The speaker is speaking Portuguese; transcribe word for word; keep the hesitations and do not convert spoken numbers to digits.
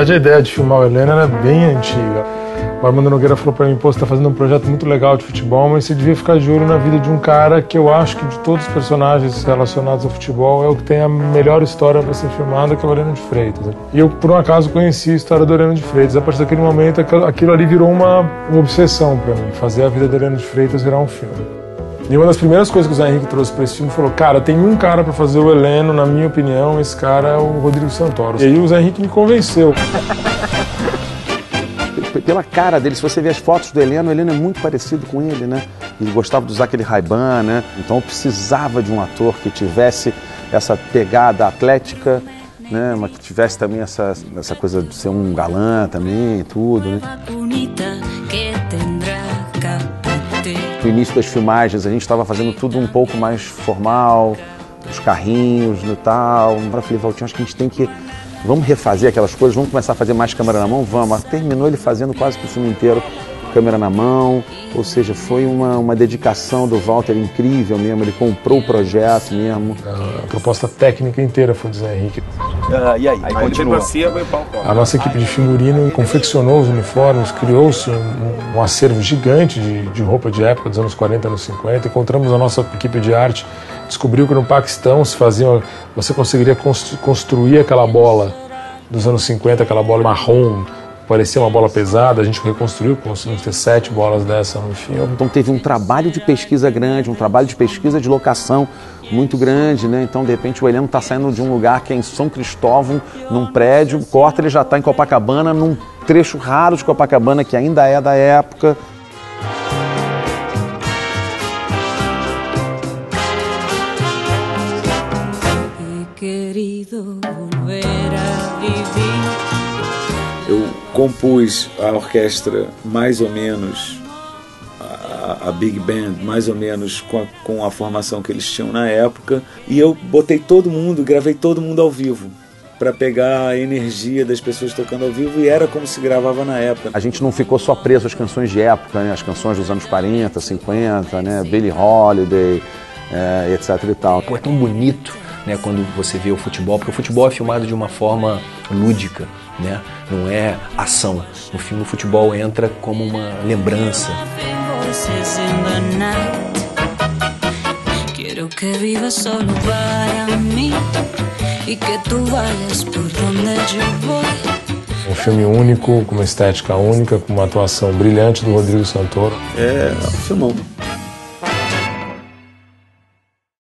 verdade, a ideia de filmar o Heleno era bem antiga. O Armando Nogueira falou pra mim, pô, você tá fazendo um projeto muito legal de futebol, mas você devia ficar de olho na vida de um cara que eu acho que de todos os personagens relacionados ao futebol é o que tem a melhor história pra ser filmada, que é o Heleno de Freitas. E eu, por um acaso, conheci a história do Heleno de Freitas. A partir daquele momento, aquilo ali virou uma, uma obsessão pra mim, fazer a vida do Heleno de Freitas virar um filme. E uma das primeiras coisas que o Zé Henrique trouxe para esse filme falou, cara, tem um cara para fazer o Heleno, na minha opinião, esse cara é o Rodrigo Santoro. E aí o Zé Henrique me convenceu. Pela cara dele, se você ver as fotos do Heleno, o Heleno é muito parecido com ele, né? Ele gostava de usar aquele Ray-Ban, né? Então eu precisava de um ator que tivesse essa pegada atlética, né? Mas que tivesse também essa, essa coisa de ser um galã também e tudo, né? No início das filmagens, a gente estava fazendo tudo um pouco mais formal, os carrinhos e tal. Eu falei, Valtinho, acho que a gente tem que... Vamos refazer aquelas coisas, vamos começar a fazer mais câmera na mão? Vamos. Mas terminou ele fazendo quase que o filme inteiro câmera na mão. Ou seja, foi uma, uma dedicação do Walter incrível mesmo. Ele comprou o projeto mesmo. A proposta técnica inteira foi do Zé Henrique. Uh, e aí? Aí continua. A nossa equipe de figurino confeccionou os uniformes, criou-se um, um acervo gigante de, de roupa de época dos anos quarenta, anos cinquenta. Encontramos a nossa equipe de arte, descobriu que no Paquistão se fazia, você conseguiria construir aquela bola dos anos cinquenta, aquela bola marrom, parecia uma bola pesada, a gente reconstruiu, conseguimos ter sete bolas dessa no filme. Então teve um trabalho de pesquisa grande, um trabalho de pesquisa de locação muito grande, né? Então de repente o Heleno está saindo de um lugar que é em São Cristóvão, num prédio, corta, ele já está em Copacabana, num trecho raro de Copacabana que ainda é da época. Eu compus a orquestra mais ou menos, a, a Big Band mais ou menos com a, com a formação que eles tinham na época, e eu botei todo mundo, gravei todo mundo ao vivo para pegar a energia das pessoas tocando ao vivo, e era como se gravava na época. A gente não ficou só preso às canções de época, né? As canções dos anos quarenta, cinquenta, né? Billie Holiday, é, etc e tal. Pô, é tão bonito, né, quando você vê o futebol, porque o futebol é filmado de uma forma lúdica, né? Não é ação. No filme o futebol entra como uma lembrança. Quero que vivas solo para mim e que tu vayas por onde eu vou. Um filme único, com uma estética única, com uma atuação brilhante do Rodrigo Santoro. É, um filmão.